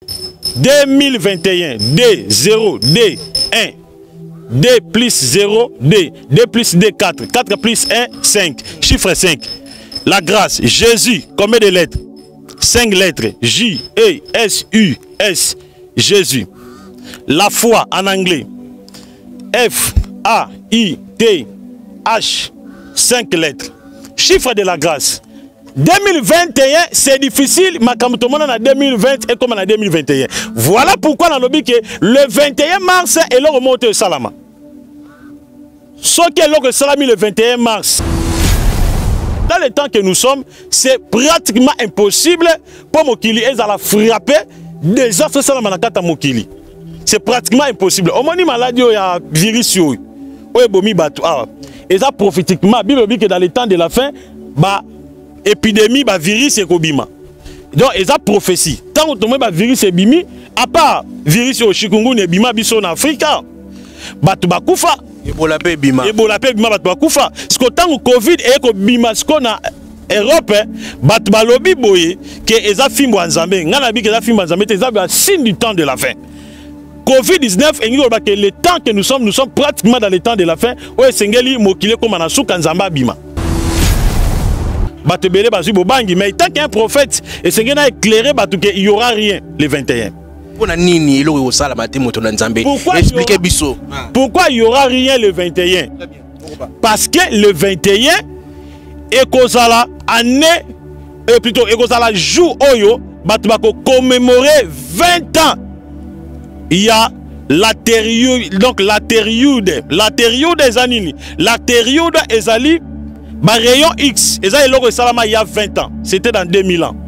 2021, D0, D1, D plus 0, D plus D, 4, 4 plus 1, 5, chiffre 5. La grâce, Jésus, combien de lettres? 5 lettres, J, E, S, U, S, Jésus. La foi en anglais, F, A, I, T, H, 5 lettres. Chiffre de la grâce. 2021, c'est difficile, mais comme tout le monde en 2020 et comme en 2021. Voilà pourquoi dans le but que le 21 mars est le remonté au Salama. Ce qui est le Salami le 21 mars. Dans le temps que nous sommes, c'est pratiquement impossible pour Mokili et à la frapper des autres Salama na kata Mokili. C'est pratiquement impossible. Au moins, maladie, il y a virus. Et ça, prophétiquement, la Bible dit que dans les temps de la fin, bah, épidémie, bah, virus et kobima. Donc, et ça, prophétie. Tant que le virus est bimi, à part virus au chikungunya et bima, biso en Afrique, bah, tu vas koufa. Ebola pe bima. Ebola pe bima, bah, tu vas koufa. Parce que tant que Covid et que bima, ce qu'on a Europe, bah, tu vas lobby boye, que les affaires en Zambé, ngana bi que les affaires en Zambé, c'est un signe du temps de la fin. Covid-19, et le temps que nous sommes pratiquement dans le temps de la fin. Où est-ce mokile comme Anasu Kanzamba Bima. Batebele Bazu Bobangi, mais tant qu'un prophète, et c'est qu'il a éclairé qu'il n'y aura rien le 21. Pourquoi il n'y aura rien le 21? Parce que le 21 est Kozala année, plutôt Kozala jour Oyo, Batubako commémorer 20 ans. Il y a la période, donc la période des années, la période des années, rayon X, il y a 20 ans, c'était dans 2000 ans.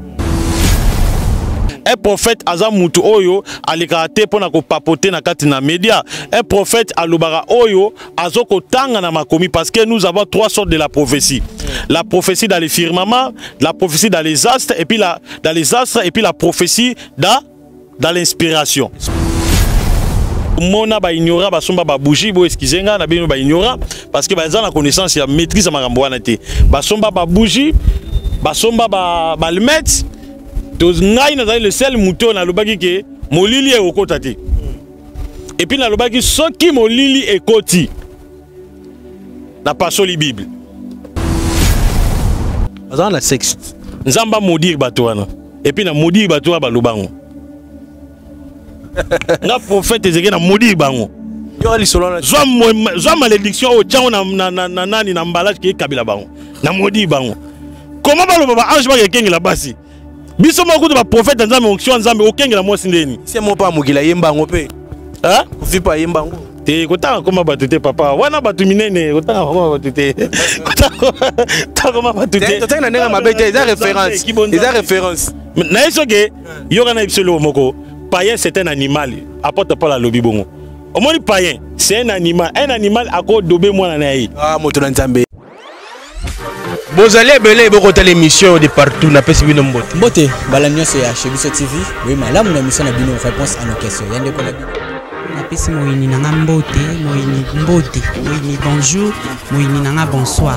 Un prophète Azam Moutou Oyo a l'écarté pour na papoter na katina média. Un prophète Alubara Oyo azoko tanga na makomi parce que nous avons 3 sortes de la prophétie. La prophétie dans les firmaments, la prophétie dans les astres et puis dans les astres et puis la prophétie dans l'inspiration. Mona ba ignora ba somba ba bougie bo excusenga na bino ba ignora parce que ba za la connaissance ya maîtrise makambo wana te ba somba ba bougie ba somba ba almet to ngai na le sel muto na lobaki ke molili e okota te et puis na lobaki soki molili e koti na pasoli bible bazana la sexe nzamba maudire bato wana et puis na maudire bato ba lobango. Na prophète Ezekiel na maudit bango. Zwa malédiction au tchao na nani na emballage qui est kabila bango. Na maudit bango. Comment ba lo baba ange ba kengi la basi. Biso moko de prophète nzambe onction nzambe okengi la mwasi ndeni. C'est mon pas mokila yemba ngo pe. Hein? Ofi pa yemba ngo. Te kota koma batute papa. Wana batu minene kota koma batute. Kota koma batute. Tata na nenga mabete za référence. Eza référence. Na esoke yoga na ibselo moko. Païen, c'est un animal. Apporte pas la lobby bongo. Au moins, païen, c'est un animal. Un animal à quoi dobé moi naï. Ah, moto nzambe. Vous allez belé beaucoup de l'émission de partout. N'a pas suivi nos mbote. Mbote, balanyo c'est à Chebiso TV. Oui, mais là, mon émission a bien une réponse à nos questions. Yande kola. Napesi moyini nanga mbote, moyini mbote, moyini bonjour, moyini nanga bonsoir.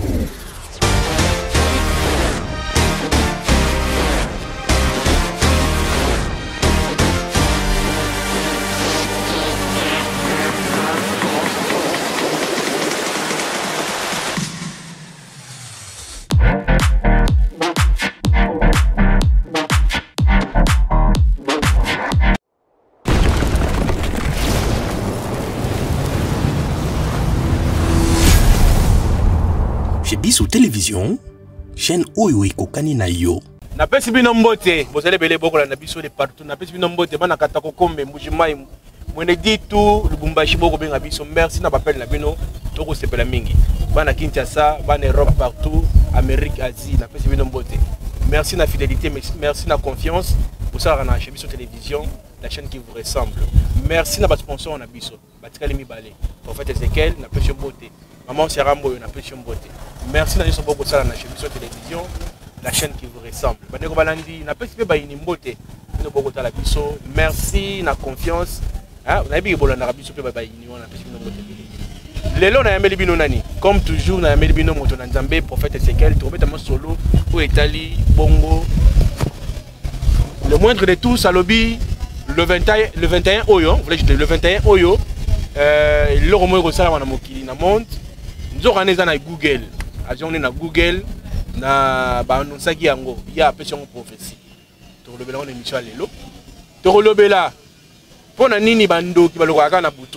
Chebiso télévision, chaîne Oyo Kokani na yo. Na pesi bino mbote, bozale belé boko la na biso de partout. Na pesi bino mbote bana katako kombe mbujimai. Mwene ditu Lubumbashi boko benga biso. Merci na papel na bino toko sepela mingi. Bana Kinshasa, bana Europe partout, Amérique, Asie, na pesi bino mbote. Merci na fidélité, merci na confiance pour ça na Chebiso télévision, la chaîne qui vous ressemble. Merci na ba sponsor na biso. Batikali mibale. Prophète Ezekiel na pesi mbote. Maman Serambo na pesi mbote. Merci na boko sala na Chebiso télévision, la chaîne qui vous ressemble. Bandeko balandi na pesi pe ba inimbote. No boko tala biso. Merci na confiance. Ah, on a bien bolanda biso pe ba ini wana pesi bino mbote. Lelo na yameli bino nani? Comme toujours na yameli bino moto na Nzambe prophète Ezekiel trobeta mo solo ou etali bongo. Le moindre de tous alobi le 21 oyo, le 21 oyo, le romo ko sala wana mokili na monde. Nous on est na Google, on est na Google na ba annonçaki yango, il y a appelé son prophétie. To lobela on émission lelo. To lobela pona nini bando ki baloko na buto.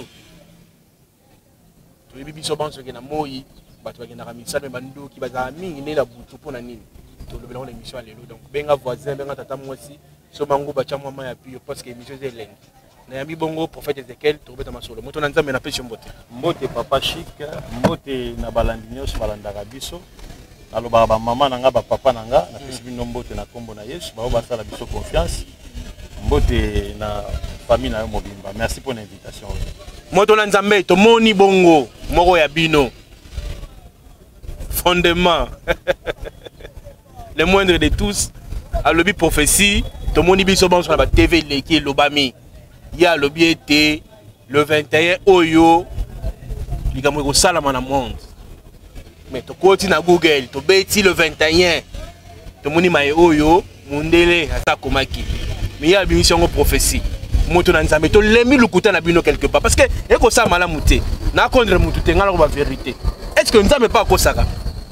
To yebi biso banso ke na moyi, bato ba na misala me bando ki baza mingi ne la buto pona nini. To lobela on émission lelo. Donc benga voisin, benga tata mwasi, so bango ba cha mama ya pio parce que émission est lente. Na yambi bongo prophète Ezekiel to beta masolo. Moto na nzambe na pesi mbote. Mbote papa chic, mbote na balandi nyos balandaka biso. Aloba ba mama nanga ba papa nanga na pesi bino mbote na kombo na Yesu, ba basala biso confiance. Mbote na famille na yo mobimba. Merci pour l'invitation. Moto na nzambe to moni bongo moko ya bino. Fondement. Le moindre de tous, à l'obi prophétie, to moni biso bon sur la TV leki lobami. Il y a le biété le 21 oyo likamwe ko sala na monde. Mais to koti na Google, to beti le 21. To moni mai oyo mundele ata komaki. Mais il y a bien sur prophétie. Moto na nzambe to lemi lukuta na bino quelque part parce que eko sa mala muté. Na contre mutu te ngala ko vérité. Est-ce que nzambe pas ko saka?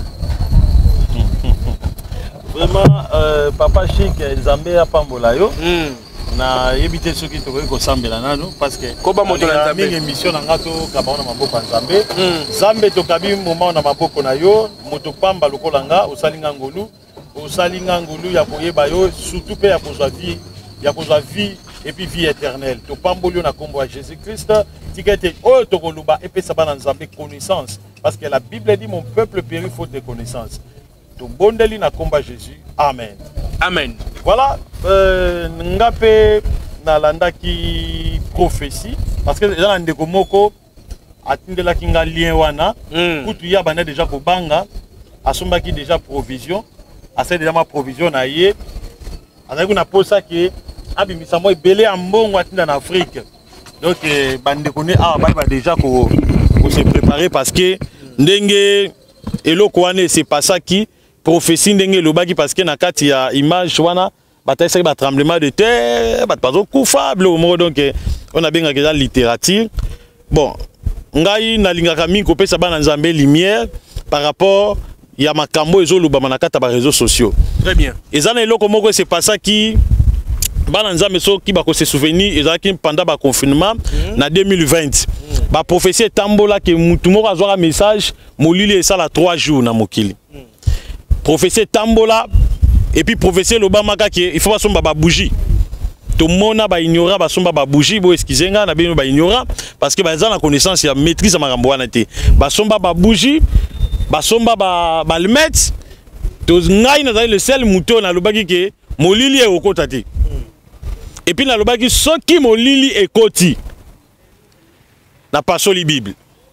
Vraiment papa chic nzambe a pambola yo. Na yebite soki to ko sambela nano parce que koba moto na nzambe émission na ngato kabona maboko nzambe nzambe to kabi moment na maboko na yo moto pamba lokolanga osalinga ngolu ya koyeba yo surtout pe ya kozwa vie et puis vie éternelle to pambolio na kombo ya Jésus-Christ tikete o to koluba et puis ça ba na nzambe connaissance parce que la Bible dit mon peuple périt faute de connaissance to bondeli na kombo ya Jésus. Amen. Amen. Voilà, ngape na landa ki prophétie parce que dans ndeko moko atindela kinga lien wana kutu ya bana déjà ko banga asomba ki déjà provision asa déjà ma provision na ye azaki na posa ki abimisa mo ebele ambongo atinda na Afrique donc bandeko ne ba déjà ko se préparer parce que ndenge eloko wana c'est pas ça qui prophétie ndenge lobaki parce que na kati ya image wana bataisa ba tremblement de terre ba pazo coupable au mot donc on a bien regardé la littérature bon ngai na lingaka mingi ko pesa bana nzambe lumière par rapport ya makambo ezoloba na kati ba réseaux sociaux. Très bien. Ezana eloko moko c'est pas ça qui bana nzambe so ki ba ko se souvenir ezaki pendant ba confinement na 2020 ba prophétie tambola que mutu moko azwa message molili esala 3 jours na mokili. Prophétie tambola et puis prophétie l'Obama il faut pas somba ba bougie. Tout le monde ba ignorant ba somba ba bougie bo excusenga na bino ba ignorant parce que ba za la connaissance ya maîtrise makambo wana te. Ba somba ba bougie, ba somba ba le mettre. To ngai na le seul mouton na lobaki ke molili e okota te. Et puis na lobaki soki molili ekoti na pasoli Bible.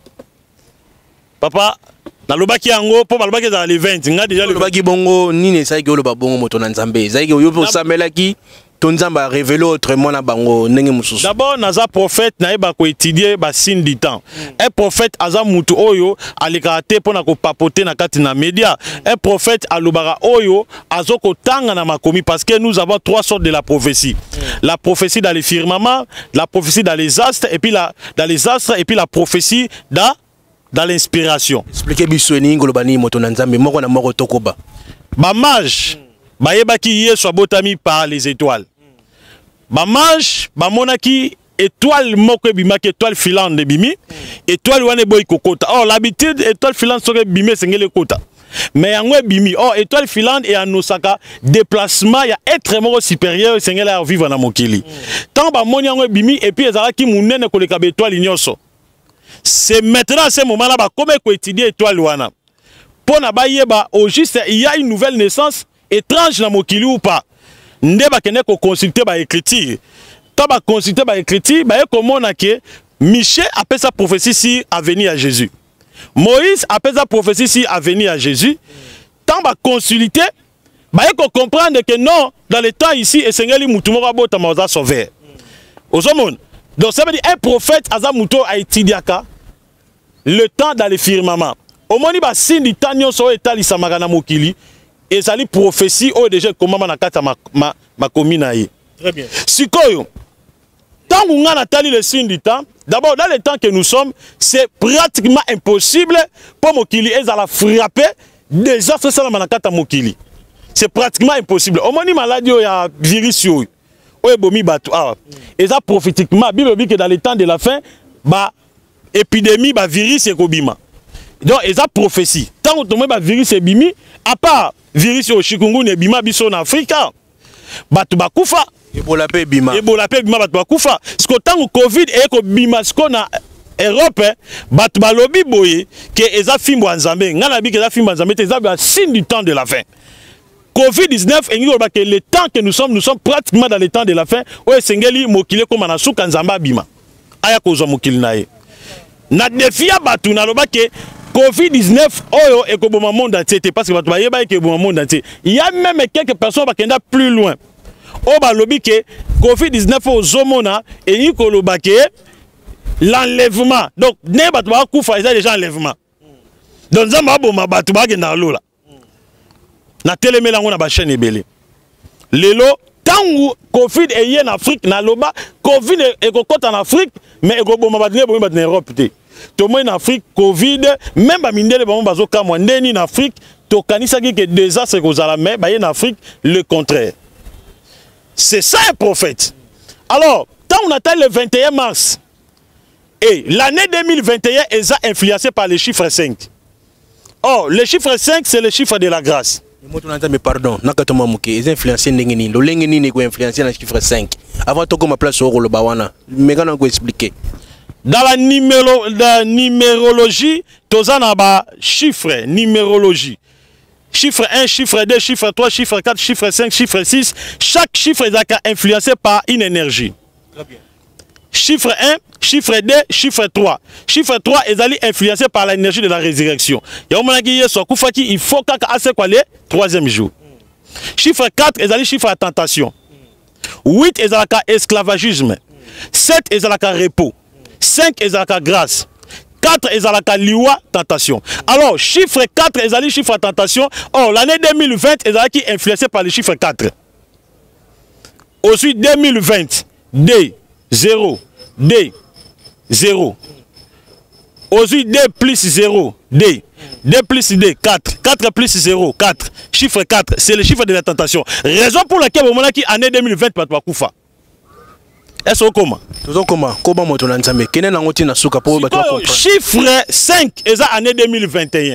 Papa na lobaki yango po balobaki za le 20 nga déjà le lobaki bongo nini sai ke loba bongo moto na nzambe sai ke oyo samelaki ton nzamba révéler autrement na bango ndenge mususu. D'abord naza prophète na eba ko étudier ba signe du temps. Un prophète aza mutu oyo alikate pona ko papoter na kati na média. Un prophète alobara oyo azoko tanga na makomi parce que nous avons 3 sortes de la prophétie. La prophétie dans les firmaments, la prophétie dans les astres et puis dans les astres et puis la prophétie dans l'inspiration. Expliquez biso ni ngolobani moto na nzambe moko na moko tokoba. Ba mage ba yebaki Yesu abotami par les étoiles. Ba mage ba monaki étoile moko bimaki étoile filante de bimi étoile wane boy kokota. Oh l'habitude étoile filante soke bimé sengele kota. Mais yango bimi oh étoile filante et anosaka déplacement ya être moko supérieur sengele à vivre na mokili. Tant ba moni yango bimi et puis ezalaki munene koleka ba étoile nyoso. C'est maintenant à ce moment-là comment étudier étoile wana. Pour na ba yeba au juste il y a une nouvelle naissance étrange na mokili ou pas. Nde ba kene ko consulter ba écriture. Ta ba consulter ba écriture ba komona ke Michel appelle sa prophétie si à venir à Jésus. Moïse appelle sa prophétie si à venir à Jésus. Tant ba consulter ba ko comprendre que non dans le temps ici et Seigneur li mutu moko bota maza sauver. Ozomon. Donc ça veut dire un prophète azamuto a étudiaka le temps dans les firmaments. Au moment ba signe du temps nyonso etali samaka na mokili et ça prophétie au déjà comment na kata ma commune. Très bien. Sikoyo tant qu'on a natali le signe du temps, d'abord dans le temps que nous sommes, c'est pratiquement impossible pour Mokili et à la frapper des autres salamanakata Mokili. C'est pratiquement impossible. Au moins, maladie, il y a virus. Et ça, prophétiquement, la Bible dit que dans les temps de la fin, épidémie, virus et kobima. Donc, il y a prophétie. Tant que tu as virus et bimi, à part virus au chikungunya et bima, biso en Afrique, batu bakufa. Ebola pe bima. Ebola pe bima batu bakufa. Parce que tant que Covid et que bima, ce qu'on a Europe, batu balobi boye, que eza fimbo anzambe, ngana bi que eza fimbo anzambe, eza un signe du temps de la fin. Covid-19, et le temps que nous sommes pratiquement dans le temps de la fin, où Sengeli mokile comme anasou kanzamba bima. Aya kozo mokile nae. Na defia batu na loba que Covid-19 oyo et que bon monde entier parce que batu ba yeba que bon monde entier. Il y a même quelques personnes qui sont plus loin. O ba lobi que Covid-19 au zomona et ni ko loba que l'enlèvement. Donc ne batu ba kufa ils ont déjà enlèvement. Donc zamba boma batu ba genda lola. Na télémela ngona ba chaîne ebele. Lelo tangu Covid est en Afrique na loba Covid est kokota en Afrique mais eko boma ba ne boma en Europe te. To mo en Afrique Covid même ba mindele ba mo bazo kamwa ndeni en Afrique to kanisa que désastre ko zala mais ba en Afrique le contraire. C'est ça un prophète. Alors, tant on atteint le 21 mars et l'année 2021 est influencée par le chiffre 5. Or, le chiffre 5 c'est le chiffre de la grâce. Mais pardon, nakatoma muke, ils influencent n'engeni, le l'engeni n'est quoi influencer le chiffre 5. Avant tout comme place au le bawana, mais quand on peut expliquer. Dans la numérologie, tozana ba chiffre, numérologie. Chiffre 1, chiffre 2, chiffre 3, chiffre 4, chiffre 5, chiffre 6. Chaque chiffre est influencé par une énergie. Très bien. Chiffre 1, chiffre 2, chiffre 3. Chiffre 3 est influencé par l'énergie de la résurrection. Il faut que le troisième jour. Chiffre 4 est chiffre à tentation. 8 est esclavagisme. 7 est repos. 5 est grâce. 4 est liwa tentation. Alors, chiffre 4 est chiffre à tentation. Or, l'année 2020 est influencé par le chiffre 4. Ensuite, 2020, D. 0, D, 0. Ensuite, D plus 0, D. D plus D, 4. 4 plus 0, 4. Chiffre 4, c'est le chiffre de la tentation. Raison pour laquelle, au moment qui année 2020, pas de Koufa. Est-ce que comment? Comment mon tonanzame? Quel est l'angotin à souka pour chiffre 5 est l'année 2021.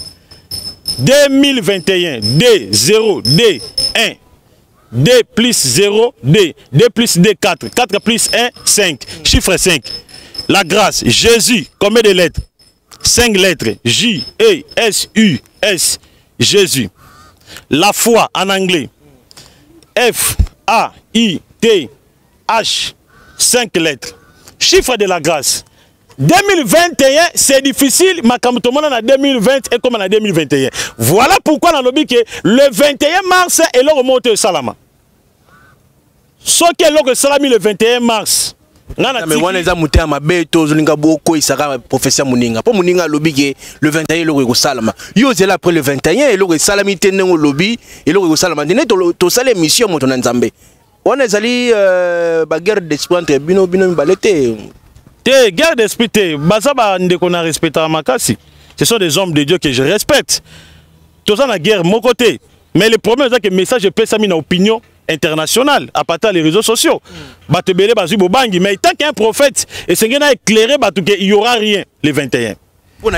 2021, D, 0, D, 1. D plus 0, D. D plus D, 4. 4 plus 1, 5. Chiffre 5. La grâce. Jésus. Combien de lettres? 5 lettres. J, E, S, U, S. Jésus. La foi en anglais. F, A, I, T, H. 5 lettres. Chiffre de la grâce. 2021, c'est difficile, mais comme tout le monde en 2020 et comme en 2021. Voilà pourquoi dans le lobby que le 21 mars, et là remonte au Salama. Ce qui est le Salami le 21 mars. Mais on est à monter à ma bête, Zolinga Boko, il sera professeur Mouninga. Pour Mouninga, lobby, le 21, il est au Salama. Yo, c'est là après le 21, il est au Salami, il est au lobby, il est au Salama. Il est au Salé mission, mon Tonanzambe. On est allé guerre d'esprit entre Bino Balete. Guerre d'esprit, Bazaba Ndekona respecte à Makasi. Ce sont des hommes de Dieu que je respecte. Tout ça, la guerre, mon côté. Mais le problème, c'est que le message peut s'amener dans l'opinion internationale, à partir des réseaux sociaux. Mais tant qu'un prophète, et c'est qu'il a éclairé, il n'y aura rien le 21. Pourquoi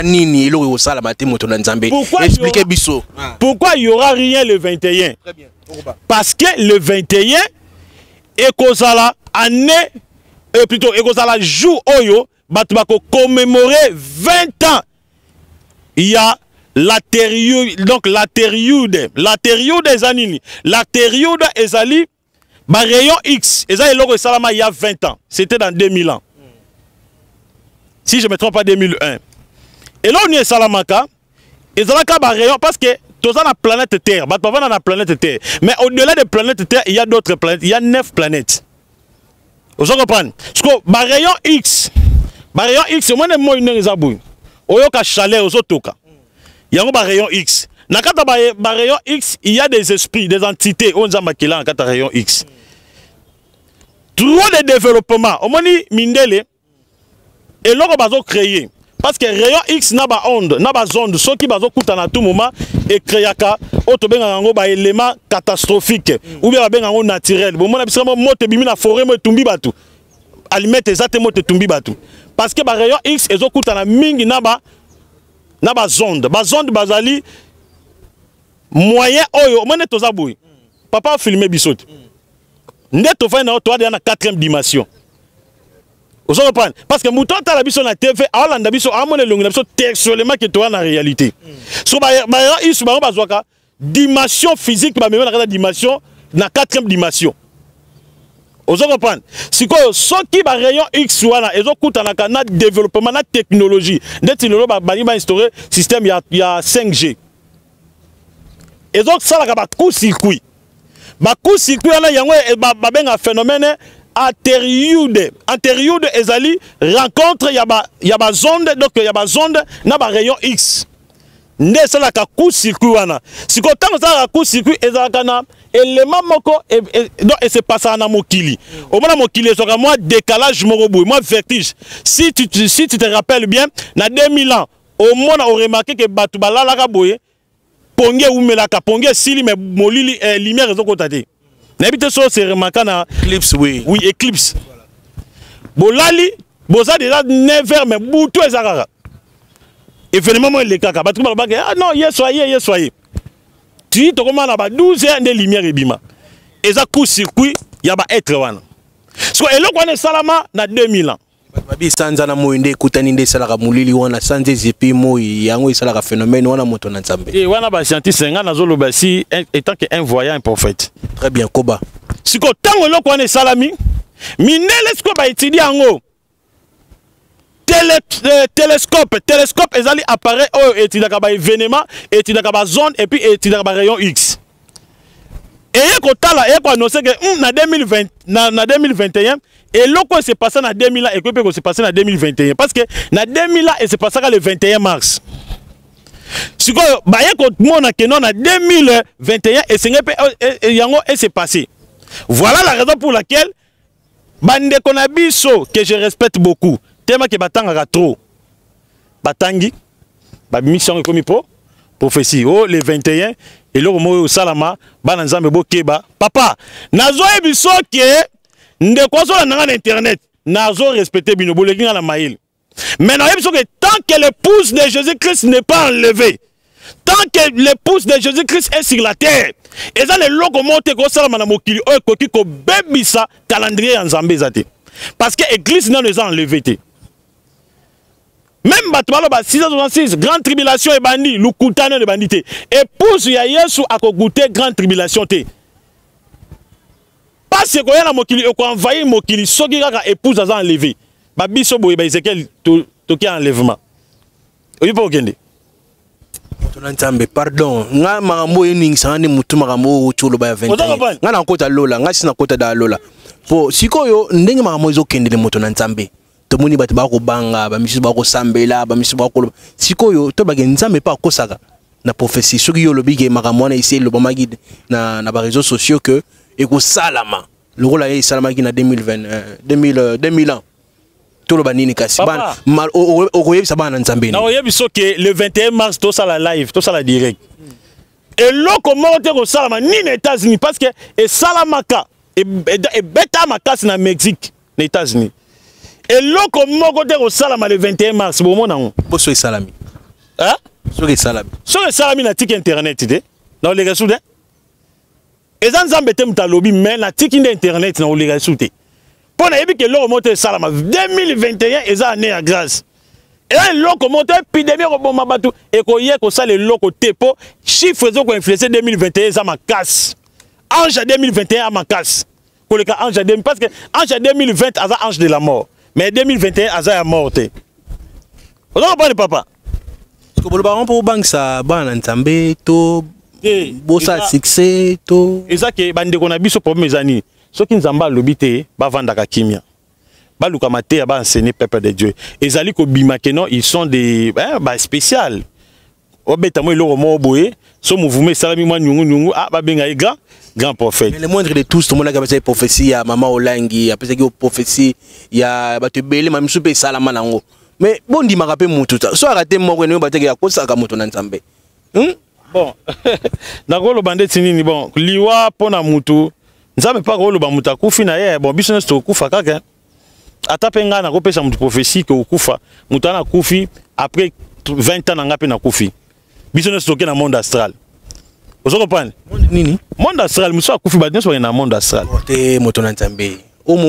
il n'y aura rien le 21? Parce que le 21 est causala année, plutôt est causala jour oyo, batubako commémorer 20 ans. Il y a la période, donc la période des années, la période est allée, rayon X, et ça est salama il y a 20 ans. C'était dans 2000 ans. Si je ne me trompe pas, 2001. Et là on est salamaka, et ça là rayon parce que tout ça dans la planète Terre, pas dans la planète Terre. Mais au-delà de la planète Terre, il y a d'autres planètes. Il y a 9 planètes. Vous comprenez? Parce que rayon X, c'est moins de moi une réserve. Au yoka chaleur, aux autres. Il y a un rayon X. Dans le rayon X, il y a des esprits, des entités. On a un rayon X. trop de développement omoni mindele eloko bazo créer parce que rayon X na ba onde na ba zone soki bazo kutana à tout moment et créaka auto benga ngo ba élément catastrophique ou bien ba benga ngo naturel bon mona bisama moto bimi na forêt mo tumbi batu alimete ezate moto tumbi batu parce que ba rayon X ezo kutana mingi na ba zonde bazali moyen oyo mone toza boy papa filmer bisote nde to fa na to na 4e dimension. Vous comprenez? Parce que mouton ta la biso na TV, ala nda biso amone longi na biso textuellement que toi na réalité. So ba isu ba bazwaka dimension physique ba mena na dimension na 4e dimension. Vous comprenez? Siko soki ba rayon X wana ezo kutana na développement na technologie. Ndeti lolo ba bani ba instaurer système ya 5G. Ezo sala ka ba coup circuit. Ba coup circuit wana yango ba benga phénomène antérieure ezali rencontre ya ba zone donc ya ba zone na ba rayon X nde sala ka coup circuit wana siko tango sala ka coup circuit ezalaka na élément moko donc et se passe na mokili au moins mokili soka moi décalage moko boy moi vertige si tu te rappelles bien na 2000 ans au moins on remarqué que batu balala ka boye ponge umelaka ponge sili mais molili lumière ezokotate. N'habite so c'est remarqué na Eclipse oui Eclipse bolali boza déjà 9h mais boutou ezakaka événement mo le kaka batu ba ah non hier soyez tu to comment na ba 12h de lumière ebima eza coup circuit ya ba être wana so eloko wana salama na 2000 ans babi sanza na moinde kutani nde salaka mulili wana sanze zipi mo yango isalaka phénomène wana moto na nzambe et wana ba scientiste nga nazolo ba si étant que un voyant un prophète très bien koba siko tango eloko wana salami minele siko ba étudier yango télescope ezali appareil oyo étudiaka ba événement étudiaka ba zone et puis étudiaka ba rayon X et kotala et ko annoncer que na 2020 na 2021 et l'autre s'est passé en 2000 ans et que peut se passer en 2021 parce que na 2000 ans et c'est passé le 21 mars. Si quoi bah y a quand mon a que non en 2021 et c'est yango et c'est passé. Voilà la raison pour laquelle bande konabiso que je respecte beaucoup tellement que batanga trop batangi ba mission comme po prophétie oh le 21 et le mot salama bana nzambe bokeba papa nazo ebiso ke ndeko so na internet nazo respecter bino boleki na mail mais na ebiso que tant que l'épouse de Jésus-Christ n'est pas enlevée tant que l'épouse de Jésus-Christ est sur la terre et ça le logo monte ko salama na mokili o ekoki ko bebisa calendrier ya nzambe zate parce que église n'a les enlevé te. Même Batubalo 666, grande tribulation et bandit, l'ukutane de bandité. Épouse ya Yesu a goûté grande tribulation te. Parce que y a mokili ko envahi mokili soki kaka épouse a enlevé. Ba biso boye ba Ezekiel toki enlèvement. Oyi po kende. Tonantambe pardon, nga makambo yini sangane mutu makambo chulo ba 20. Nga na kota lola, nga sina kota da lola. Po sikoyo ndenge makambo zo kende de moto nzambe. Tomoni batu ba ko banga ba misi ba ko sambela ba misi ba ko sikoyo to ba nzambe pa ko saka na prophétie soki yo lobi ke makambo na isi lo ba magide na ba réseaux sociaux que et ko salama le rôle est salama qui na 2000 ans to lo ba nini kasi ba mal o koyebi sabana nzambe na oyebi soki le 21 mars to sala live to sala direct et loko monte ko salama ni na États-Unis parce que et salamaka et beta makasi na Mexique na États-Unis. Et l'autre moko de ko salama le 21 mars bo mona ngo boso salami hein so salami na tik internet de na le resude et nzambe te mutalobi mais na tik internet na le resude pona yebi ke l'autre monte salama 2021 eza année à grâce et l'autre monte épidémie ko boma batu et ko ye ko sala l'autre tepo chiffre zo ko influencer 2021 eza makas ange 2021 a makas ko le ka ange 2000 parce que ange 2020 eza ange de la mort. Mais 2021, Aza est mort. Vous comprenez, papa? Parce que le baron pour banque ça, ban entambe, to, bossa succès, to. Et ça que bande qu'on a vu ce problème mes amis. Ceux qui nous ont lobité, ba vendre la kimia. Ba lukamate, ba enseigner peuple de Dieu. Et zali ko bimakeno, ils sont des bah spécial. Obeta moi le romo boye, so mouvement salami moi nyungu nyungu ah ba benga ega. grand prophète. Mais le moindre de tous, tout le monde a fait prophétie à Maman Olangi, a fait prophétie, il y a Batubele, même soupe Salamanango. Mais bon, dit m'a rappelé mon tout ça. Soit raté mon rené, batté à cause ça comme ton ensemble. Bon, d'accord, le bandit c'est bon. Liwa pona mutu, nzambe pas le bamuta kufi na ye bon business to kufa kaka. Atapenga na kopesa mutu prophétie que kufa, mutana kufi après 20 ans na ngape na kufi. Business to na monde astral. Vous comprenez? Nini? Monde astral, muso akufi ba nso na monde astral. Te moto na nzambe.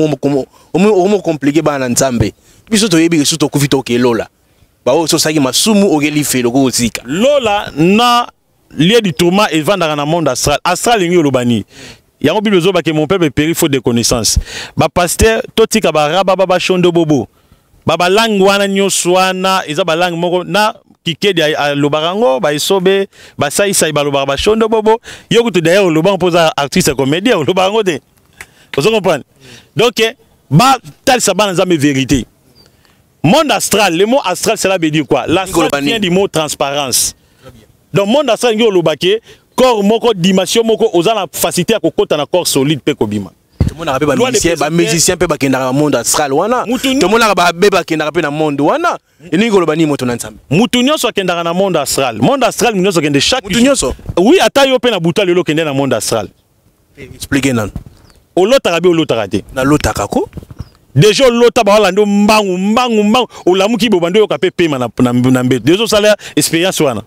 Omo compliqué ba na nzambe. Biso to yebi to kufi to ke lola. Ba o so saki masumu ogeli fe loko zika. Lola na lié du tourment et vendre dans le monde astral. Astral est lobani. Yango Bible zo ba que mon peuple périt faute de connaissance. Ba pasteur totika ba raba ba shondo bobo. Ba langue wana nyoswana eza ba langue moko na kikedi a lobarango ba isobe ba saisa ba lobar ba shondo bobo. Yoko to d'ailleurs loban posa artiste comédien lobarango te. Vous comprenez? Donc ba tal sabana za me vérité. Monde astral, le mot astral cela veut dire quoi? L'astral vient du mot transparence. Dans le monde astral, il y a corps moko dimension moko ozana facilité à kokota na corps solide pe kobima. Tout le monde a ba musicien pe ba kenda na monde astral wana. Tout le monde a ba kenda pe na monde wana. Ini ngolo bani moto na nzambe. Mutu nyonso kenda na monde astral. Monde astral nyonso kende chaque mutu nyonso. Oui, ata yo pe na buta lelo kende na monde astral. Expliquez nan. Olotaka be olotaka te. Na lotaka ko? Déjà lota ba wala ndo mbangu olamuki bo bando yo kape pema na mbete. Déjà sala expérience wana.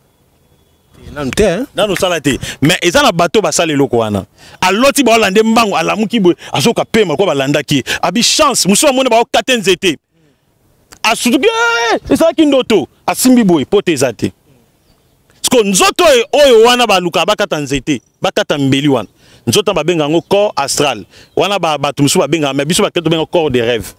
Nano salate mais eza na bateau basale loko wana aloti ba lande mbango alamuki bo azoka pema ko balanda ki abi chance muso mone ba katenzete asutuki c'est ça ki ndoto asimbi boy potezate sko nzoto oyo wana ba luka bakata nzete bakata mbeli wana nzoto ba benga ngo corps astral wana ba batu muso ba benga mais biso ba keto benga corps de rêve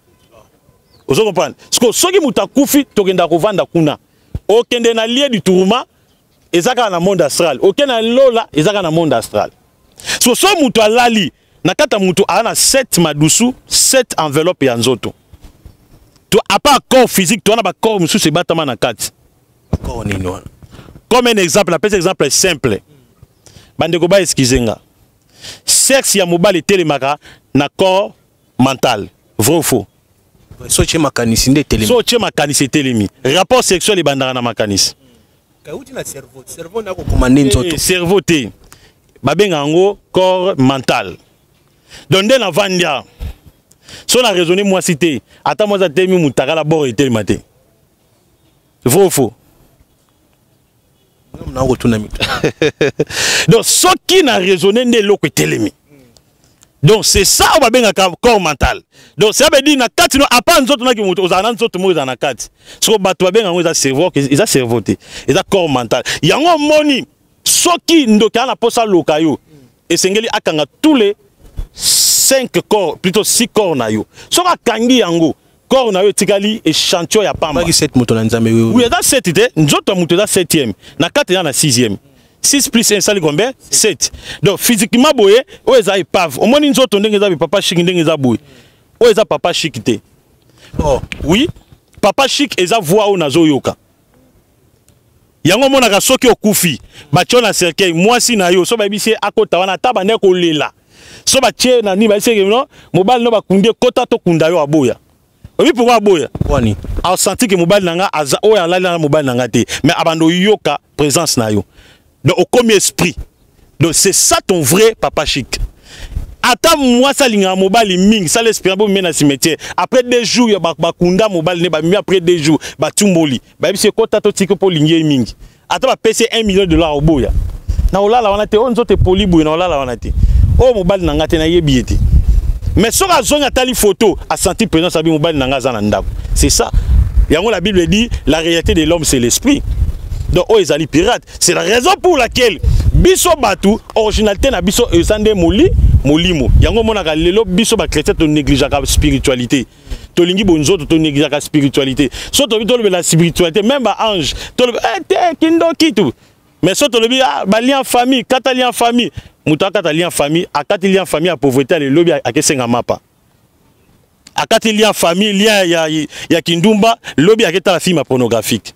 ozo comprendre sko soki mutakufi tokenda kovanda kuna okende na lié du tourment ezaka na monde astral aucun na lola ezaka na monde astral so mutu alali na kata mutu ana 7 madusu 7 enveloppe ya nzoto to a pas corps physique to na ba corps musu se batama na kati corps nini wana comme un exemple la petit exemple simple bandeko ba excusenga sexe ya mobali telemaka na corps mental vrai ou faux so che makanisi nde telemi so che makanisi telemi rapport sexuel ebandaka na makanisi cerveau na ko commander nzoto cerveau te babenga ngo corps mental donc nde na vandia so na raisonner moi cité ata moi za temi mutaka la bord etel maté vrai ou faux na ko tuna mi donc so qui na raisonner nde loko etelemi donc c'est ça on babenga corps mental donc ça veut dire na kati no apa nzoto na ki mutu ozana nzoto mo ozana kati so bato babenga ngo za cerveau eza cerveau te eza corps mental yango moni soki ndoka na posa lokayo esengeli akanga tous les 5 corps plutôt 6 corps na yo soka kangi yango corps na yo tikali échantillon ya pamba ba ki 7 moto na nzambe oui eza 7 te nzoto mutu eza 7e na kati na 6e 6 plus 1 sali combien 7 donc physiquement boye o eza épave au moins nzoto ndenge eza papa chic ndenge eza boye o eza papa chic te oh oui papa chic eza voix o nazo yoka yango monaka soki okufi batio na cercueil mwasi na yo so babisi akota wana taba ne ko lela so batie na ni babisi no mobile no bakunde kota to kunda yo aboya obi pourquoi aboya wani a senti que mobile nanga aza o ya lala na mobile nanga te mais abando yoka présence na yo donc au comme esprit donc c'est ça ton vrai papa chic ata moi ça linga mobile ming ça l'esprit bo mena cimetière après 2 jours ya bakunda mobile ne ba mi après 2 jours ba tumboli ba bisi kota to tiko po lingi ming ata ba pc $1 million au boya na olala wana te onzo te poli boya na olala wana te o mobile nanga te na yebi ete mais soka zonga tali photo a senti présence abi mobile nanga za na ndako c'est ça yango la Bible dit la réalité de l'homme c'est l'esprit. Donc oh ezali pirate, c'est la raison pour laquelle biso batu originalité na biso ezande molimo yango monaka lelo biso ba chrétien to négliger la spiritualité to lingi bonzoto to négliger la spiritualité so to bito la spiritualité même ba ange to te kindo kitu mais so to le ba lien famille kata lien famille mutaka ta lien famille akati lien famille à pauvreté le lobby a kesenga mapa akati lien famille lien ya kindumba lobby aketa la film pornographique.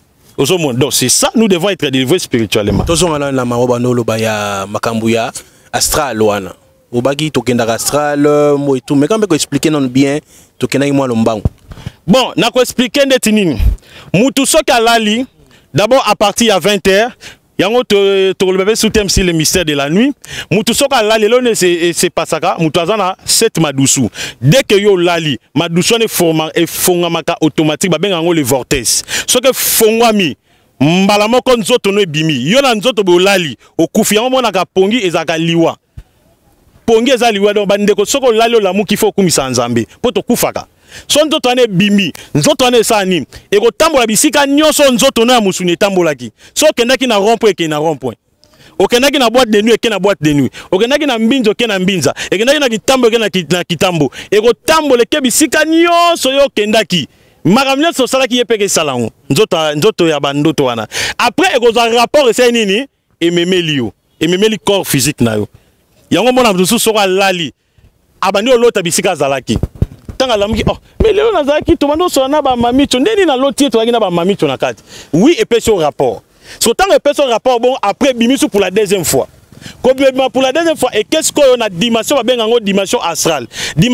Donc c'est ça, nous devons être délivrés spirituellement. Tous on a la maroba no loba ya makambuya astral wana. Obaki tokenda astral mo et tout mais quand on peut expliquer non bien tokenda moi lombango. Bon, na ko expliquer ndeti nini. Mutu soka lali d'abord à partir à 20h. Yango to le sous thème sur le mystère de la nuit. Mutu soka lali lo ne c'est pas ça ka mutu azana 7 madusu. Dès que yo lali madusu ne forma et fonga maka automatique ba benga ngo le vortex. So que fongwami mbala moko nzoto no bimi. Yo na nzoto bo lali okufi yango mona ka pongi ezaka liwa. Pongi eza liwa do bandeko soko lali la mu kifo kumisa nzambe poto kufaka. So nzoto ane bimi, nzoto ane sani. Eko tambola bisika nyonso nzoto na musuni tambolaki. So kendaki na rond-point ke na rond-point. Okendaki na boîte de nuit ke na boîte de nuit. Okendaki na mbinzo ke na mbinza. Okendaki na kitambo ke na kitambo. Eko tambola ke bisika nyonso yo kendaki. Makamnya so salaki yepeke salango. Nzoto ya bandoto wana. Après eko za rapport ese nini ememeli yo. Ememeli corps physique na yo. Yango mona mdusu soka lali. Abandi olota bisika zalaki. Tanga lamuki oh mais leo nazaki to bando so na ba mamicho ndeni na lotie to na ba mamicho na kati oui et puis sur rapport so tant et puis sur rapport bon après bimisu pour la deuxième fois complètement pour la deuxième fois et qu'est-ce qu'on a dimension ba bengango dimension astrale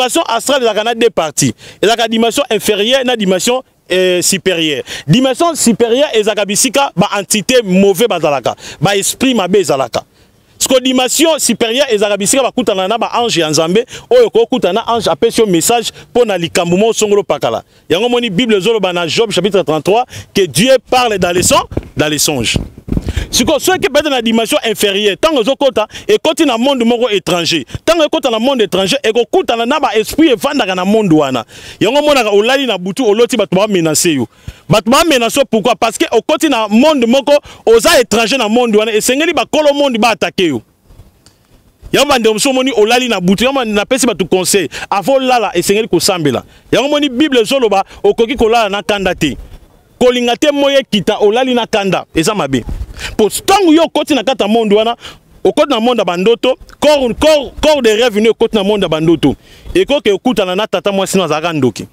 la kana deux parties et la dimension inférieure na dimension supérieure dimension supérieure ezaka bisika ba entité mauvais bazalaka ba esprit mabe zalaka. Ce que dimension supérieure et arabisika ba kutana na ba ange ya nzambe oyo ko kutana ange apesio message pour na likambumo songolo pakala. Yango moni Bible zolo bana Job chapitre 33 que Dieu parle dans les songes. Ce que ceux qui peut dans la dimension inférieure tant que kota et koti na monde moko étranger. Tant que kota na monde étranger et ko kutana na ba esprit e vanda na monde wana. Yango mona olali na butu oloti batu ba menacer yo. Batu ba menacer pourquoi? Parce que au koti na monde moko oza étranger na monde wana et sengeli ba kolo monde ba attaquer yo. Yamba ndem so moni olali na butu yamba na pesi ba tu conseil avant lala et sengeli ko sambela. Yango moni Bible zolo ba okoki ko lala na kanda te. Kolinga te moye kita olali na kanda eza mabe. Pour tangu yo koti na kata monde wana okoti na monde bandoto corps de rêve ne koti na monde bandoto et ko ke okuta na tata mwasi na zaka ndoki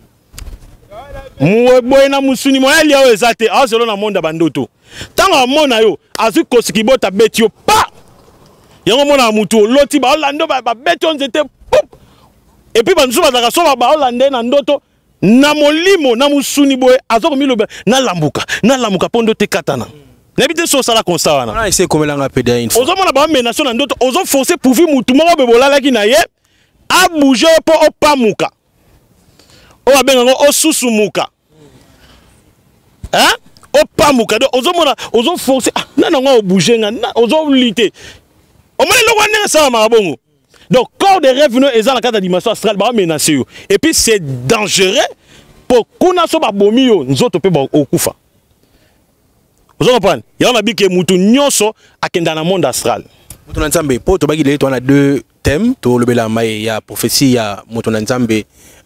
boye na musuni moyali ya ezate azelo na monde bandoto tango amona yo azu kosikibota beti yo pa yango mona mutu loti ba olando ba beti on zete pop et puis banzu bazaka so ba olande na ndoto na molimo na musuni boye azoko miloba na lambuka pondo te katana. N'habite sur ça la constat. On a essayé comme l'on a pédé une fois. Ozo mona ba menace na ndoto ozo forcer pour vi mutu moko bebola la ki na ye a bouger po opamuka. O abenga o susumuka. Hein? Opamuka do ozo mona ozo forcer na nga o bouger na ozo lutter. O mona lo wana ça ma bongo. Donc corps de rêve no eza na kata dimension astrale ba menacer yo. Et puis c'est dangereux pour kuna so ba bomi yo nzoto pe ba okufa. Vous comprenez? Il y a un habit qui est moutou nyonso akenda na monde astral. Moutou Nzambe, pour te bagiller, tu as deux thèmes. Tu as la maille, il y a prophétie, il y a Moutou Nzambe,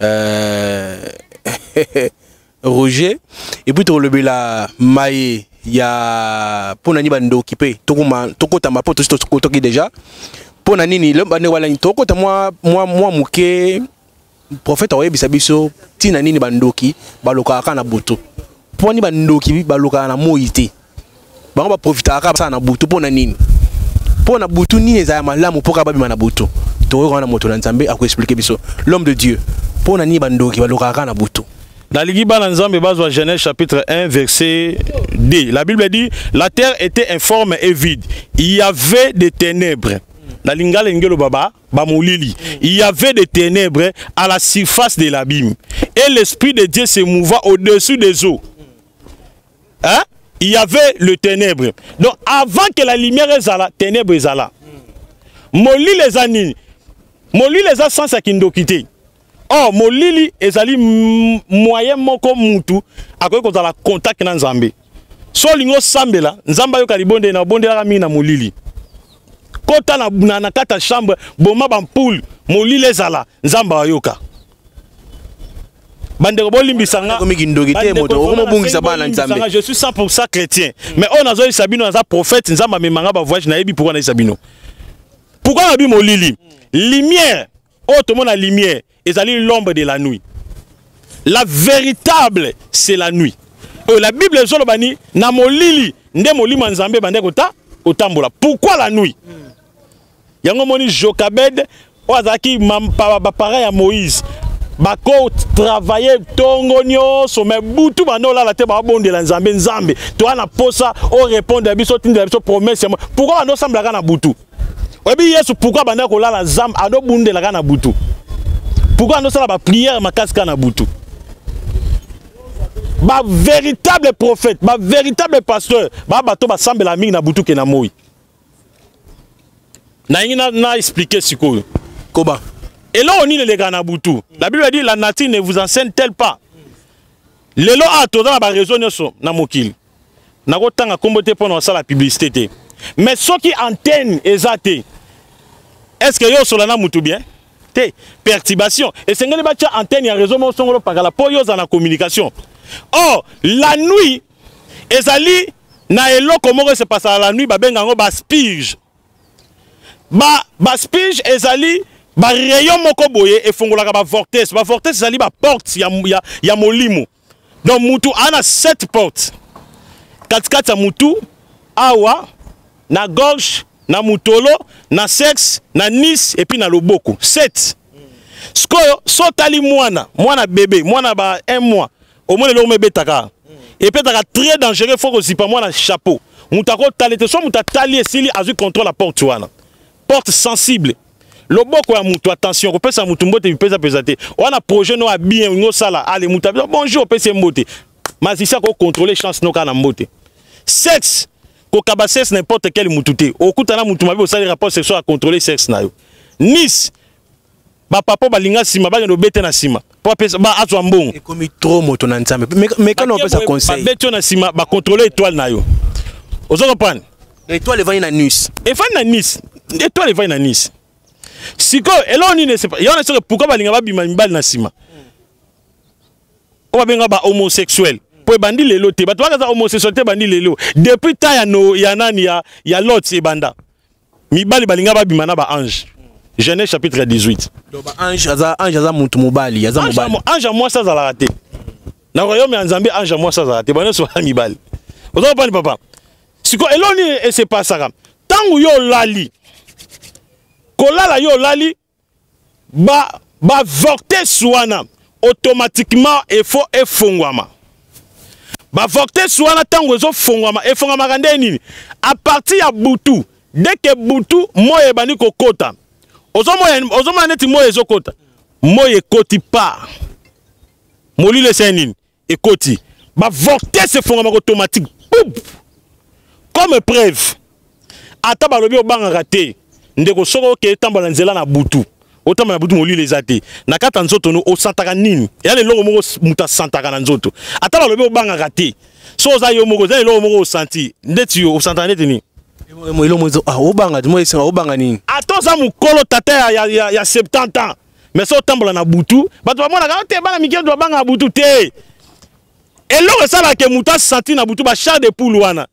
Roger. Et puis tu as la maille, il y a pour nani bando qui paye. Toko tama pour tout ce qui déjà. Pour nani le bande wala ni toko moi mouké prophète oye bisabiso ti nani ni bando qui baloka kana butu. Pour ni bando qui baloka na moïté. Bango ba profita aka na butu pona nini pona butu nini eza malamu poka babi na butu to wana moto na Nzambe ako expliquer biso l'homme de Dieu pona nini bandoki baloka aka na butu na ligiba na Nzambe bazwa Genèse chapitre 1 verset 2 la Bible dit la terre était informe et vide il y avait des ténèbres na lingala ngelo baba bamulili il y avait des ténèbres à la surface de l'abîme et l'esprit de Dieu se mouvait au-dessus des eaux. Hein? Il y avait le ténèbre. Donc avant que la lumière est là, ténèbre est là. Moli les anines. Moli les a sans sakindokité. Oh, molili ezali moyen moko mutu akoki kozala contact na Nzambe. So lingo sambela, Nzamba yo kalibonde na bonde la mina molili. Kota na kata chambre, boma bampoule, molili ezala, Nzamba yoka. Je suis 100% chrétien. Mais on a Sabino un prophète, Nzamba memanga ba voyage na yebi pourquoi na Sabino. Pourquoi na bi molili? Lumière, tout monde a lumière, ezali l'ombre de la nuit. La véritable c'est la nuit. La Bible zolo bani na molili nde molima Nzambe bande kota otambola. Pourquoi la nuit? yango moni Jokabed ozaki pareil à Moïse bako travailler tongo nyonso mais butu bano la te ba bondela nzambe nzambe to ana posa o répondre à biso tindela biso promesse pourquoi ando sembla na butu obi Yesu pourquoi bana ko la nzambe ando bundela na butu pourquoi ando sala ba prière makasi na butu ba véritable prophète ba véritable pasteur ba bato ba sembla mingi na butu ke na moi na expliquer sikoyo koba. Et là, on y les gars na butu. La Bible dit la nature ne vous enseigne-t-elle pas? Les lois à tout dans la raison na mokil. Na ko tanga kombote pour ça la publicité. Mais ceux qui antenne ezate. Est-ce que yo solana mutu bien? Té perturbation. Et c'est ngeli ba tia antenne ya réseau mo songolo pakala po yo za na communication. Or, la nuit ezali na eloko moko se passe la nuit ba benga ngo ba spige. Ba spige ezali ba rayon moko boye e fongolaka ba vortex ezali ba porte ya molimo. Donc mutu ana 7 portes. Katikati ya mutu awa na gorge na mutolo na sexe na nis et puis na loboko 7. Skoyo sotali mwana bébé mwana ba 1 mois au moins le betaka. Et puis taka très dangereux faut aussi pas mwana chapeau. Mutako talete so mutatali esili azu contrôle la porte wana. Porte sensible. Loboko ya mutu attention ko pesa mutu mbote bipesa pesate on a projet no a bien no sala allez mutu bonjour pesa mbote masisa ko contrôler chance no kana mbote sexe ko kabasses n'importe quel mutu te okuta na mutu mabe osali rapport sexuel à contrôler sexe na yo nice ba papa balinga sima ba no bete na sima po pesa ba azwa mbongo et comme trop moto na nzambe mais quand on pesa conseil ba bete na sima ba contrôler étoile na yo ozo comprendre étoile va na nice et va na nice étoile va na nice. Siko eloni ne sait pas. Y'en a sur pourquoi balinga ba bima mbali na sima. O ba benga ba homosexuel. Po bandi lelo te. Ba to ba homosexualité bandi lelo. Depuis ta ya nani ya lot e banda. Mibali balinga ba bima na ba ange. Genèse chapitre 18. Donc ba ange aza mutu mobali, aza mobali. Ange moi ça za la raté. Na royaume ya Nzambe ange moi ça za raté. Bana so mibali. Ozo pas papa. Siko eloni et c'est pas ça. Tangu yo lali kolala yo lali ba vortex wana automatiquement il faut efongwama ba vortex wana tango zo fongwama efongwama kande nini à partir ya butu dès que butu moye bani kokota ozo neti moye ezokota moye koti pa molile senini ekoti ba vortex efongwama automatique comme preuve ata balobi obanga raté ndeko soko ke tambola nzela na butu otamba na butu molile ezate na kata nzoto no osantaka nini ya le longo moko muta santaka na nzoto ata balobi obanga raté so za yo moko za le longo moko osanti ndeti yo osantaka neti ni elo mozo obanga mo esenga obanga nini atoza mukolo tata ya 70 ans mais so tambola na butu bato bamona ka te bana mikelo do banga na butu te eloko sala ke muta santi na butu ba char de poule wana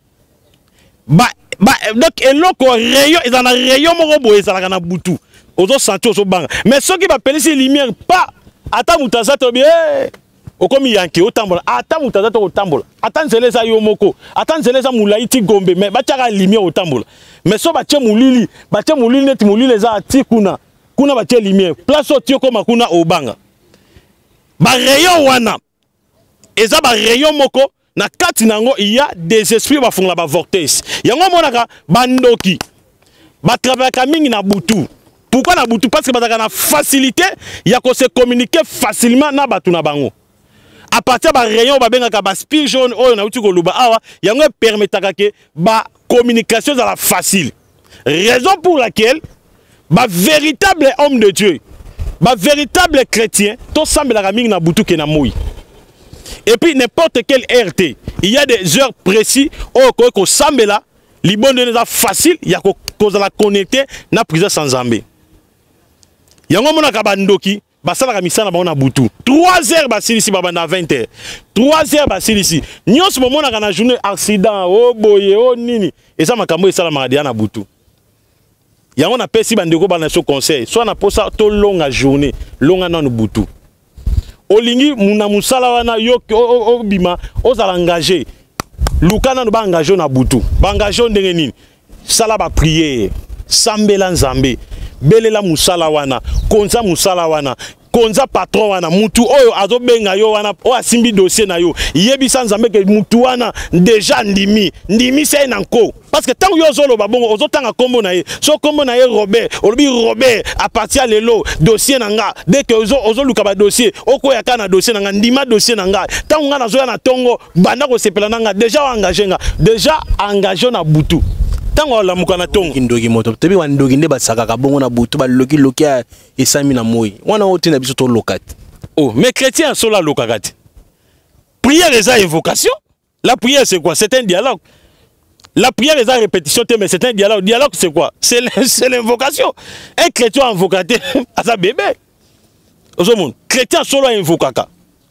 donc eloko rayon ezana rayon moko boye ezalaka na butu ozo senti ozo banga mais soki ba pelisi lumière pas ata mutaza to bien okomi yanke otambola ata mutaza to otambola ata nzeleza yo moko ata nzeleza mulaiti gombe mais batiaka lumière otambola mais so batie mulili neti mulili eza ati kuna batie lumière place otio koma kuna obanga ba rayon wana eza ba rayon moko na kati nango il y a des esprits ba fongla ba vortex yango monaka bandoki ba travailler mingi na butu pourquoi na butu parce que bataka na facilité ya ko se communiquer facilement na batu na bango à partir ba rayon ba benga ka ba spirit jaune oyo na uti ko luba awa yango permetaka ke ba communication za la facile raison pour laquelle ba véritable homme de Dieu ba véritable chrétien to sambela mingi na butu ke na moi. Et puis n'importe quel RT, il y a des heures précises où ko sambela libonde neza facile ya ko la connecter na prise sans zambé. Yango mona ka bandoki basala ka misana ba na butu. 3 heures basilisi ba na 20 heures. 3 heures basilisi. Nyos mo mona ka na journée accident o boye o nini et ça makambo esala madia na butu. Yango na pesi bandeko ba na so conseil, soit na posa to longa journée, longa na butu. Olingi muna musala wana yo obima ozala engagé lukana no ba engagé na butu ba engagé ndenge nini sala ba prière sambela nzambe belela musala wana konza musala wana konza patron wana mutu oyo azobenga yo wana o asimbi dossier na yo yebisa nzambe ke mutu wana déjà ndimi c'est nanko parce que tant yo zolo ba bongo ozotanga kombo na ye so kombo na ye Robert olobi Robert à partir lelo dossier nanga dès que ozo luka ba dossier okoya kana dossier nanga ndima dossier nanga tant nga na zo na tongo banda ko sepela nanga déjà engagé na butu tango la mukana tongo ndogi moto tebi wa ndogi nde basaka bongo na butu ba loki esami na moi wana oti na biso to lokati oh mais chrétien sont là lokakati prière les invocation la prière c'est quoi c'est un dialogue la prière les répétition mais c'est un dialogue c'est quoi c'est l'invocation un chrétien invocaté à sa bébé au monde chrétien solo invokaka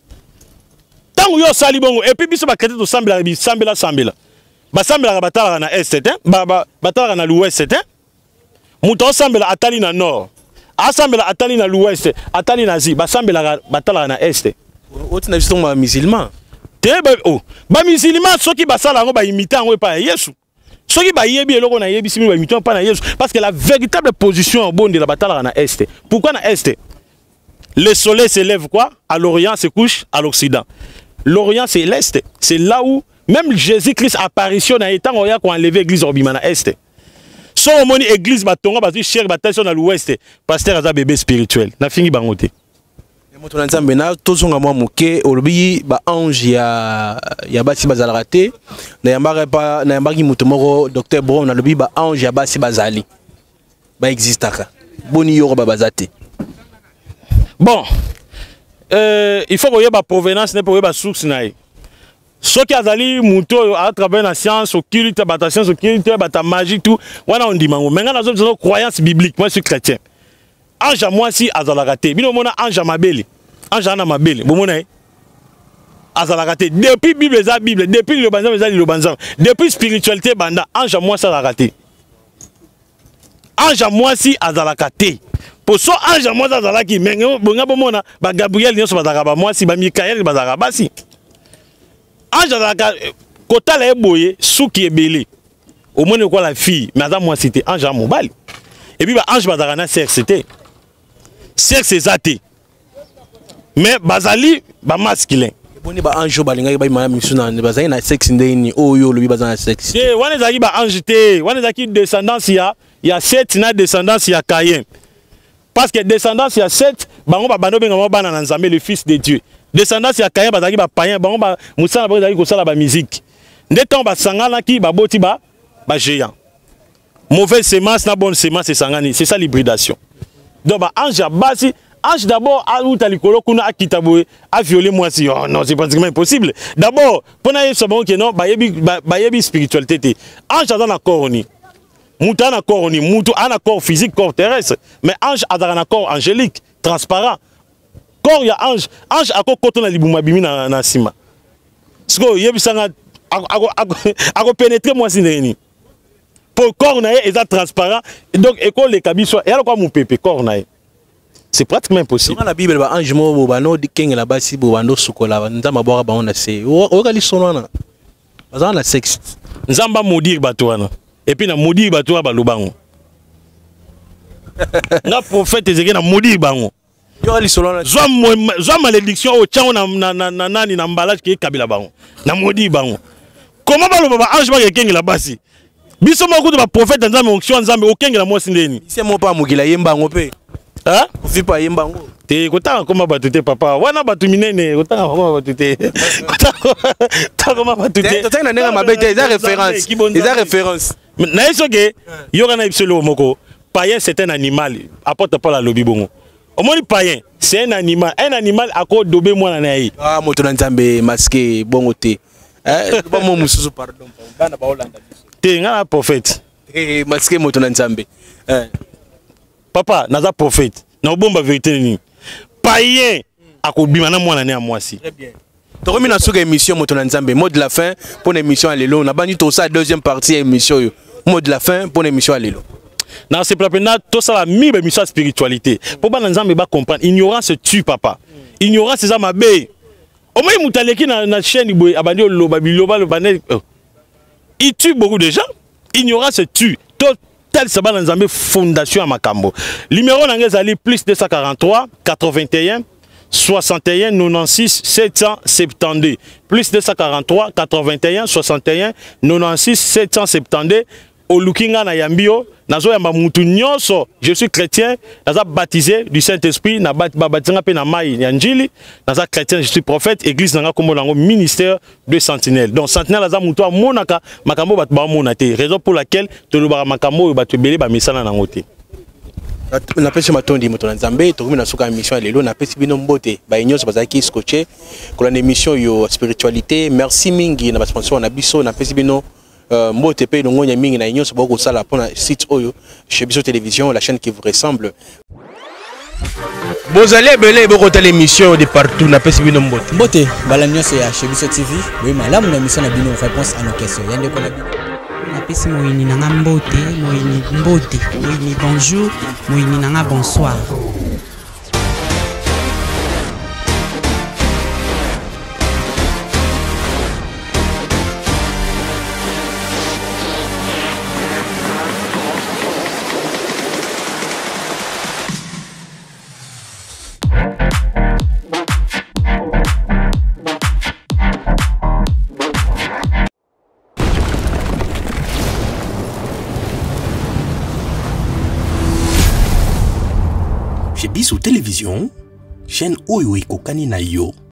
tango yo sali bongo et puis biso ba chrétien to sambela basambela batala na est batala na l'ouest muto sambela atali na nord asambela atali na l'ouest atali na zi basambela batala na est oti na biso ma musulman te ba musulman soki basala ngo ba imiter ngo pa Yesu soki ba yebi eloko na yebi simi ba imiter pa na Yesu parce que la véritable position en bonde la batala na est pourquoi na est le soleil se lève quoi à l'orient se couche à l'occident l'orient c'est l'est c'est là où même Jésus-Christ apparition na étant oya ko enlever église obima na est. So moni église batonga bazi cher batation na l'ouest. Pasteur aza bébé spirituel. Na fingi bangote. Moto na nzambe na tozonga mwa moke olobi ba ange ya basi bazalaka te. Na yambaki moto moko docteur Brown na lobi ba ange ya basi bazali. Ba existaka. Boni yoro ba bazate. Bon. Il faut que ba provenance ne pour ba source na ye. Ce qui a zali muto à travers la science, occulte, bata science occulte, bata magie tout, wana on dit mango. Maintenant nous avons croyance biblique. Moi je suis chrétien. Ange moi si azalakate. Bino mona ange mabeli. Ange na mabeli. Bo mona azalakate. Depuis Bible za Bible, depuis le banzam za le banzam. Depuis spiritualité banda ange moi ça azalakate. Ange moi si azalakate. Pour so ange moi ça azalaki. Mais bonga bo mona ba Gabriel nyoso bazaka moi si ba Michael bazaka basi. Ange azalaka kota la eboye souki ebele au moins quoi la fille mais à moi c'était ange à mobile et puis ba ange bazaka na sexe c'est zate mais bazali ba masculin boni ba ange balinga ba ma misuna bazali na sexe ndeni oyo lobi bazana sexe eh wana zaki ba ange te wana zaki descendance ya Seth na descendance ya Caïn parce que descendance ya Seth bango ba bando benga bana na Nzambe le fils de Dieu. Descendance ya Caïn bazaki ba païen bango ba musala bazaki ko sala ba musique ndé temps ba sangana ki ba boti ba géant mauvaise semence na bonne semence c'est sangani c'est ça l'hybridation donc ba ange basi ange d'abord a ou talikolo kuna akitaboe a violer moi si oh non c'est pratiquement impossible d'abord pona yeso bon que non ba yebi spiritualité te ange dans la corps ni muta na corps ni mutu ana corps physique corps terrestre mais ange a dans un corps angélique transparent. Corps ya ange ako koto na libuma bimi na sima siko yebisanga ako pénétrer moi sineni pour corps na est transparent donc école les kabiso et alors quoi mon pépé corps na c'est pratiquement impossible dans la Bible ba ange mo bo bano dikenge la basi bo bando sukola nzamba boka ba ona se o kali sonana bazana na sexe nzamba maudire bato wana et puis na maudire bato ba lubango na prophète ezeke na maudire bango Zwa malédiction au tchao na nani na emballage qui est kabila bango na maudit bango comment ba lo ba ange ba kengi la basi biso moko de ba prophète nzambe onction nzambe okengi la mwasi ndeni c'est mon pas mokila yemba ngo pe hein ofi pa yemba ngo te kotanga koma batute papa wana batu minene kotanga koma batute kotanga koma batute to na nenga mabete za référence na isoke yoka na ibselo moko païen c'est un animal apporte pas la lobby bongo. Au moins païen, c'est un animal à quoi dobé moi na yi. Ah moto na nzambe masqué bongo te. Ba mo mususu pardon. Bana ba Hollande. Te ngana prophète. Masqué moto na nzambe. Papa naza prophète. Na bomba vérité ni. Païen à quoi bima na moi na mwasi. Très bien. Toromi na suka émission moto na nzambe mot de la fin pour l'émission à lelo na bani to ça deuxième partie émission yo. Mot de la fin pour l'émission à lelo. Non, c'est pas tout ça la mi mission spiritualité. Pour pas nzambe ba comprendre, ignorance tue papa. Ignorance c'est ça ma bé. Au moins mutaleki na chaîne boy abandi loba biloba loba. Il tue beaucoup de gens. Ignorance tue. tel sabana nzambe fondation à makambo. Numéro nangezali plus 243 81 61 96 772 plus 243 81 61 96 772 au Lukinga na Yambio nazo yamba mutu nyonso je suis chrétien naza baptisé du Saint-Esprit na baptisé pe na mai ya njili naza chrétien je suis prophète église nanga kombo nango ministère de sentinelle donc sentinelle naza mutu amonaka makambo bat ba mona te raison pour laquelle to lobaka makambo bat belé ba misana nango te. Na pesi matondi moto na Nzambe to na suka mission lelo na pesi bino mbote ba nyonso bazaki scotché ko la émission yo spiritualité merci mingi na ba sponsor na biso na pesi bino mbote pe longonya mingi na nyonso boko sala pona site oyo chez Biso Télévision la chaîne qui vous ressemble. Bozale belé boko tele émission de partout na pesi bino mbote. Mbote bala nyonso ya chez Biso TV oui malamu na mission na bino réponse à nos questions yande ko na bino. Napesi moyini nanga mbote, moyini mbote, moyini bonjour, moyini nanga bonsoir. Chez Biso Télévision, chaîne oyo ekokani na yo.